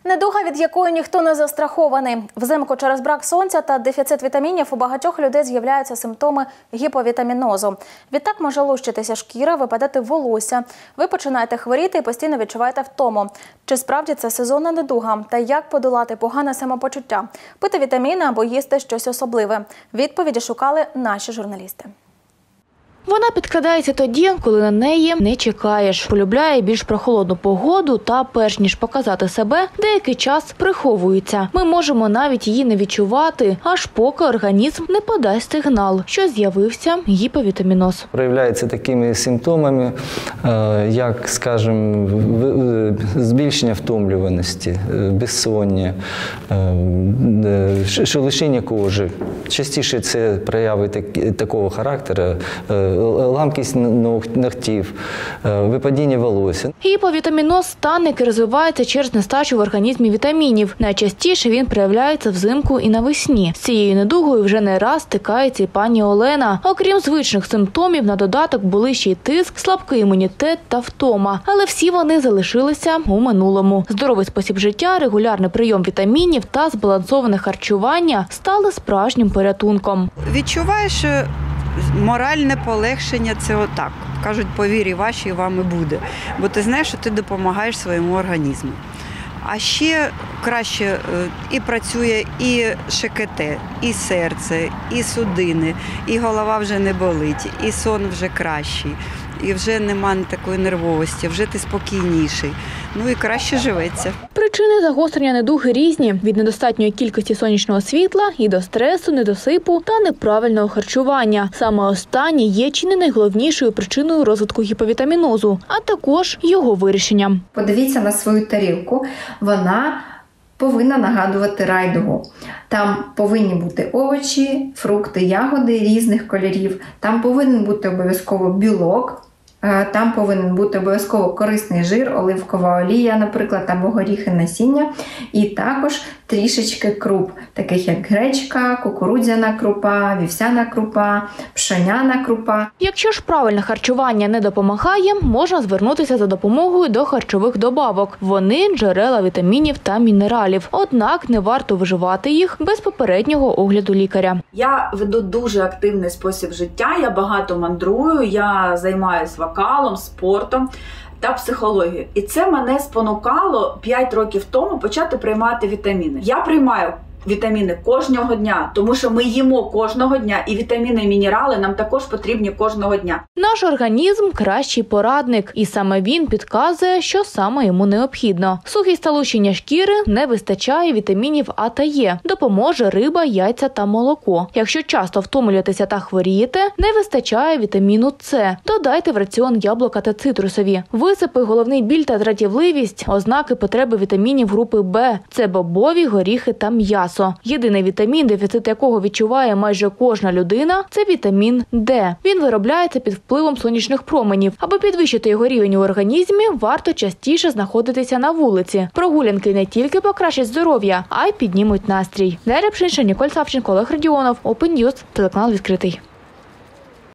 Недуга, від якої ніхто не застрахований. Взимку через брак сонця та дефіцит вітамінів у багатьох людей з'являються симптоми гіповітамінозу. Відтак може лущитися шкіра, випадати волосся. Ви починаєте хворіти і постійно відчуваєте втому. Чи справді це сезонна недуга? Та як подолати погане самопочуття? Пити вітаміни або їсти щось особливе? Відповіді шукали наші журналісти. Вона підкрадається тоді, коли на неї не чекаєш. Полюбляє більш прохолодну погоду та, перш ніж показати себе, деякий час приховується. Ми можемо навіть її не відчувати, аж поки організм не подасть сигнал, що з'явився гіповітаміноз. Проявляється такими симптомами, як, скажімо, збільшення втомлюваності, безсоння, шелушіння кожи. Частіше це прояви такого характеру, ламкість ногтів, випадіння волосся. Гіповітаміноз – стан, який розвивається через нестачу в організмі вітамінів. Найчастіше він проявляється взимку і навесні. З цією недугою вже не раз стикається і пані Олена. Окрім звичних симптомів, на додаток були ще й тиск, слабкий імунітет та втома. Але всі вони залишилися у минулому. Здоровий спосіб життя, регулярний прийом вітамінів та збалансоване харчування стали справжнім порятунком. Відчуваєш моральне полегшення – це отак. Кажуть, по вірі вашій вам і буде. Бо ти знаєш, що ти допомагаєш своєму організму. А ще краще і працює і ШКТ, і серце, і судини, і голова вже не болить, і сон вже кращий, і вже немає такої нервовості, вже ти спокійніший. Ну і краще живеться. Причини загострення недуги різні – від недостатньої кількості сонячного світла і до стресу, недосипу та неправильного харчування. Саме останнє є чи не найголовнішою причиною розвитку гіповітамінозу, а також його вирішенням. Подивіться на свою тарілку. Вона повинна нагадувати райдугу. Там повинні бути овочі, фрукти, ягоди різних кольорів. Там повинен бути обов'язково білок. Там повинен бути обов'язково корисний жир, оливкова олія, наприклад, або горіхи, насіння. І також трішечки круп, таких як гречка, кукурудзяна крупа, вівсяна крупа, пшеняна крупа. Якщо ж правильне харчування не допомагає, можна звернутися за допомогою до харчових добавок. Вони – джерела вітамінів та мінералів. Однак не варто вживати їх без попереднього огляду лікаря. Я веду дуже активний спосіб життя, я багато мандрую, я займаюся вокалом, спортом та психологією. І це мене спонукало 5 років тому почати приймати вітаміни. Я приймаю вітаміни кожного дня, тому що ми їмо кожного дня, і вітаміни, і мінерали нам також потрібні кожного дня. Наш організм – кращий порадник, і саме він підказує, що саме йому необхідно. Сухість та лущення шкіри, не вистачає вітамінів А та Е. Допоможе риба, яйця та молоко. Якщо часто втомлюєтеся та хворієте, не вистачає вітаміну С. Додайте в раціон яблука та цитрусові. Висипи, головний біль та дратівливість – ознаки потреби вітамінів групи Б. Це бобові, горіхи та м'ясо. Єдиний вітамін, дефіцит якого відчуває майже кожна людина – це вітамін Д. Він виробляється під впливом сонячних променів. Аби підвищити його рівень у організмі, варто частіше знаходитися на вулиці. Прогулянки не тільки покращать здоров'я, а й піднімуть настрій. Дар'я Пшенична, Ніколь Савченко, Олег Радіонов, Open News, телеканал відкритий.